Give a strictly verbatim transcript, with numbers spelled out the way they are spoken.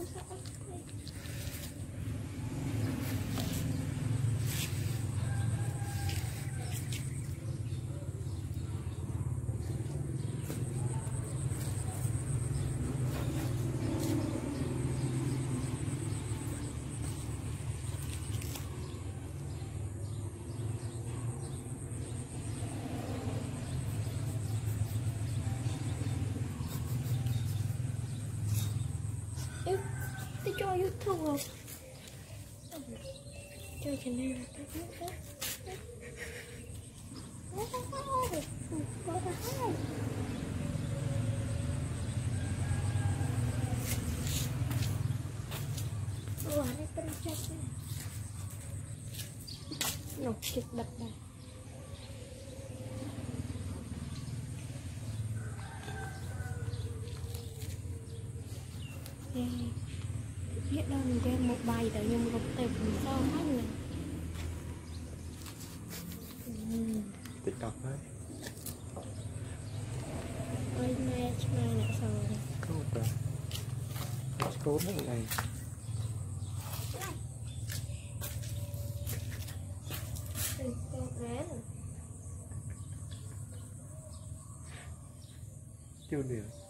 Tôi cho YouTube rồi. Cho channel là cái đó. Ủa, nóเป็นchất này. Nó kịch đập này. Yeah. Biết đâu mình đem một bài tự nhiên một tệp mình sao hết nè. TikTok đấy. Ôi mẹ mà nè sao rồi. Cool bro. It's cool mấy ngày. Chưa được.